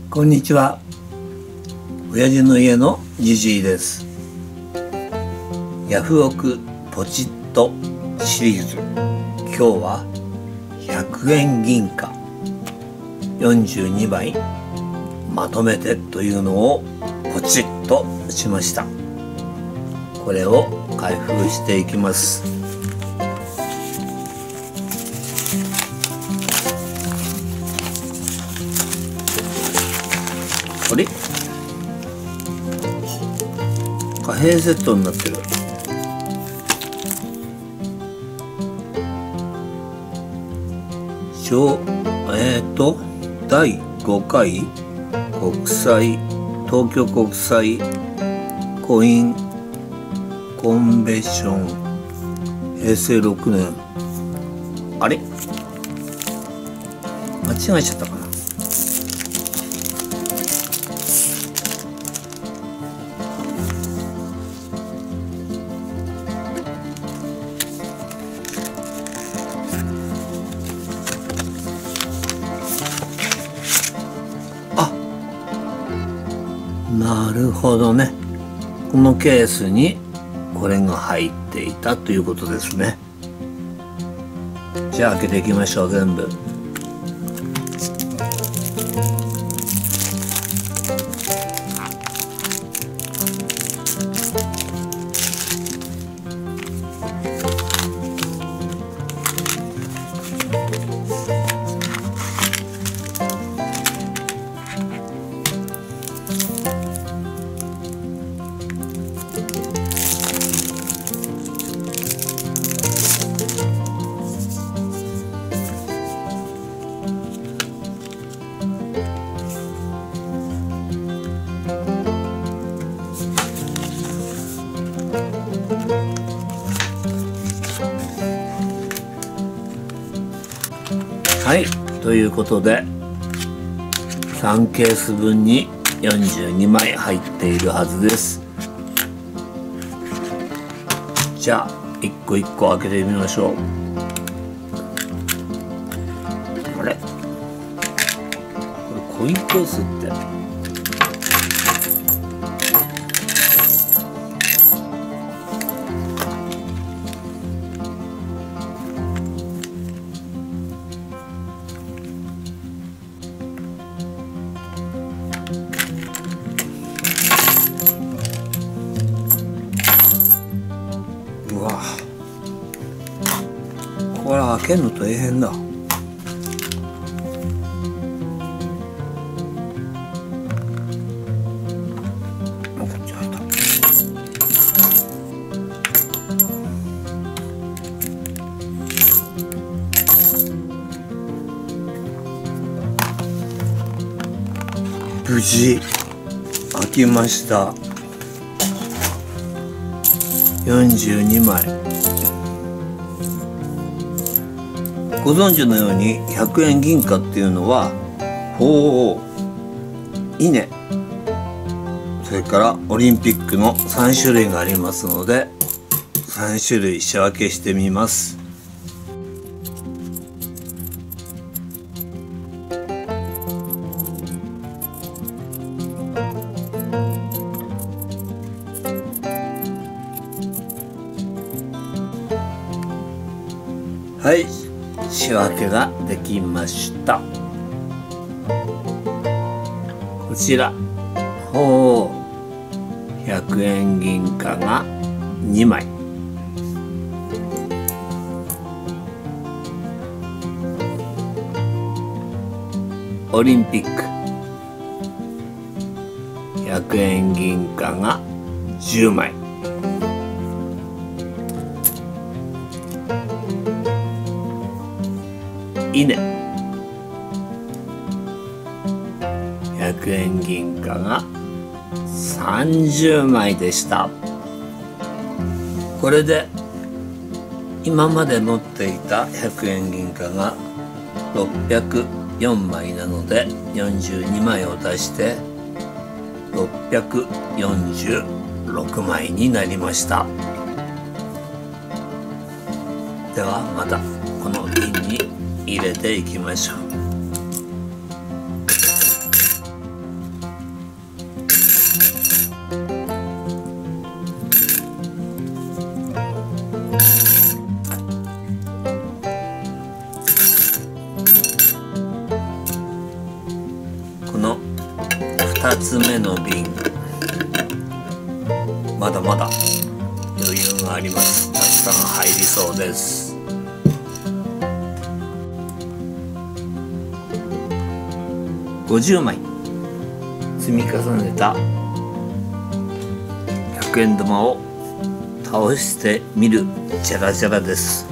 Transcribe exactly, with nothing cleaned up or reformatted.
こんにちは。親父の家のじじいです。ヤフオクポチッとシリーズ、今日はひゃくえん銀貨よんじゅうにまいまとめてというのをポチッとしました。これを開封していきます。あれ、貨幣セットになってる。小えっ、ー、とだいごかい国際東京国際コインコンベンションへいせいろくねん。あれ、間違えちゃったかな。なるほどね。このケースにこれが入っていたということですね。じゃあ開けていきましょう、全部。はい、ということでさんケースぶんによんじゅうにまい入っているはずです。じゃあ一個一個開けてみましょう。あれ、これコインケースってうわ、これ開けるの大変だ。こっち開いた。無事開きました。よんじゅうにまい。ご存知のようにひゃくえん銀貨っていうのは鳳凰、稲、それからオリンピックのさんしゅるいがありますので、さんしゅるい仕分けしてみます。はい、仕分けができました。こちらほうひゃくえん銀貨がにまい、オリンピックひゃくえん銀貨がじゅうまい、稲ひゃくえん銀貨がさんじゅうまいでした。これで今まで持っていたひゃくえん銀貨がろっぴゃくよんまいなので、よんじゅうにまいを足してろっぴゃくよんじゅうろくまいになりました。ではまたこの瓶に入れていきましょう。 たつめの瓶、まだまだ余裕があります。たくさん入りそうです。ごじゅうまい積み重ねたひゃくえん玉を倒してみるチャラチャラです。